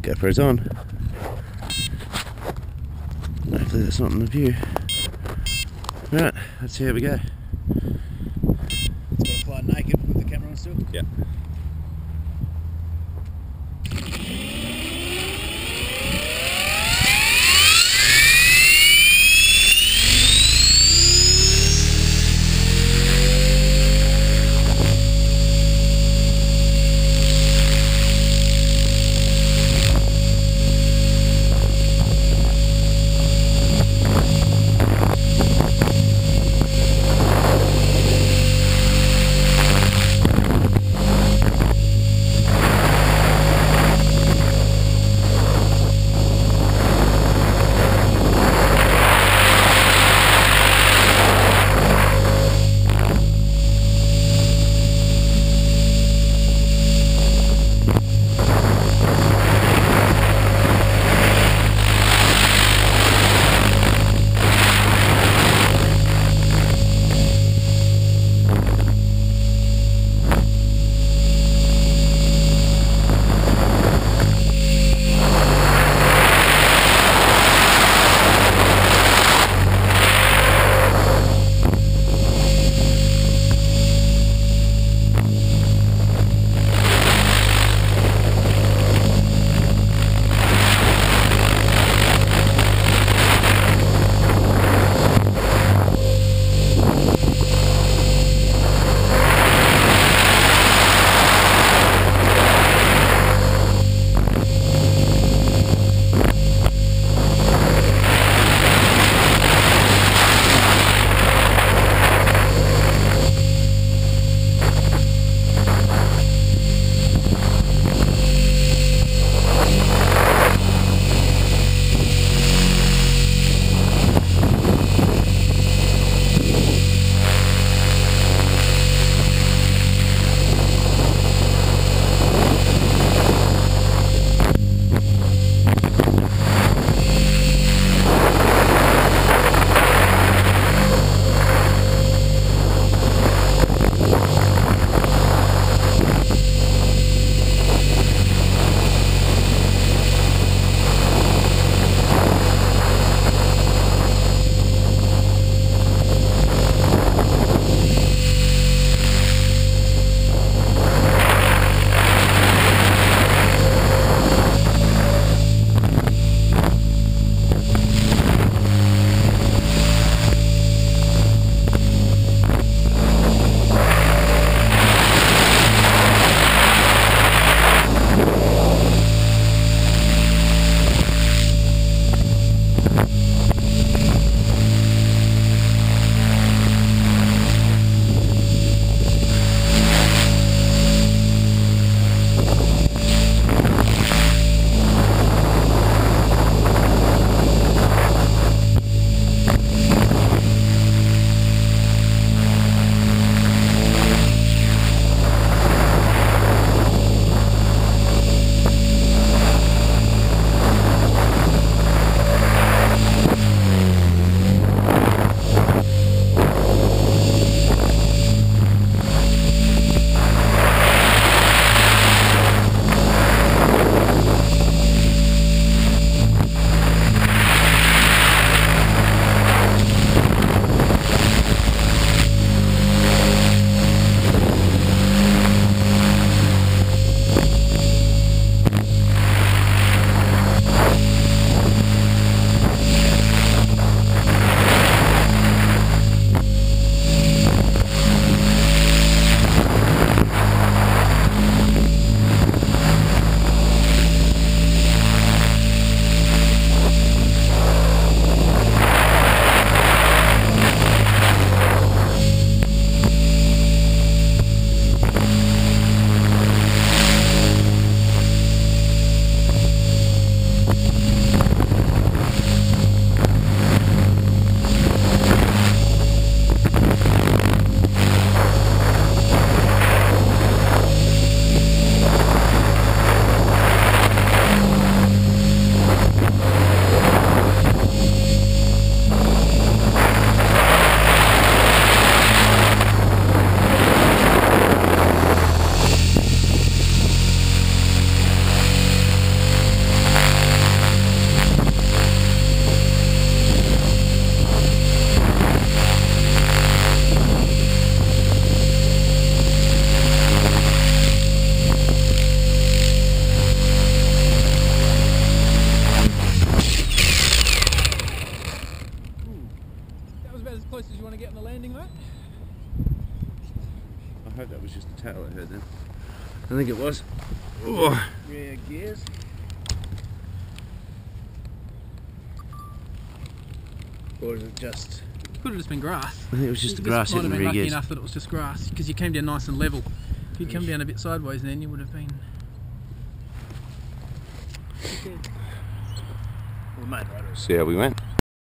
GoPro's on. Hopefully that's not in the view. Right, let's see how we go. It's got to fly naked with the camera on still? Yeah. hope that was just the tail I heard then. I think it was. Oh. Rear gears. Or is it just... Could have just been grass. I think it was just the grass hitting the rear lucky gears. enough that it was just grass, because you came down nice and level. If you'd come down a bit sideways then you would have been... Well, mate, right, See how we went.